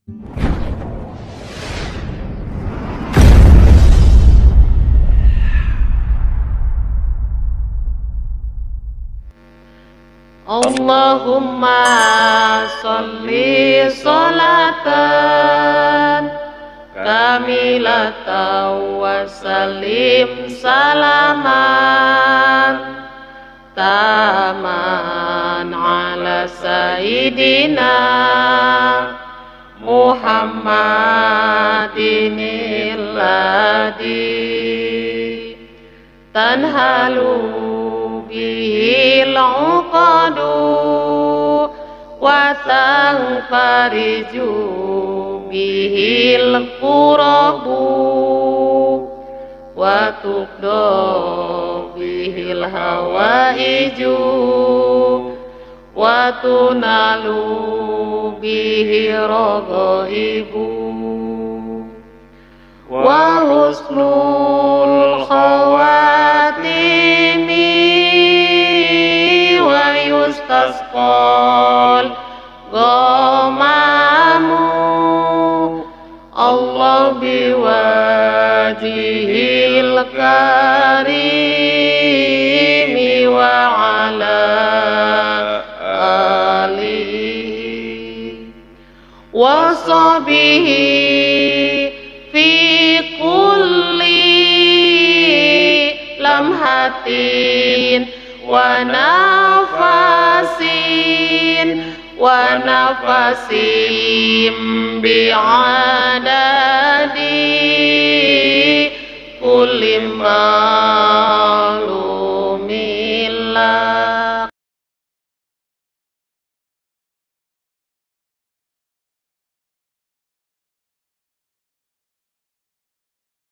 Allahumma sholli sholatan kamilatan wa sallim salaman taman ala sayyidina Muhammadin alladhi tanhalu bihil uqadu wa tanfariju bihil qurabu wa tuqda bihil hawaiju wa tunalu bihi raghaibu wa husnul khawatimi yustasqal ghamamu Allah biwajihil karimi wa ala alihi wa sahbihi fi kulli lamhatin wa nafasin bi'adad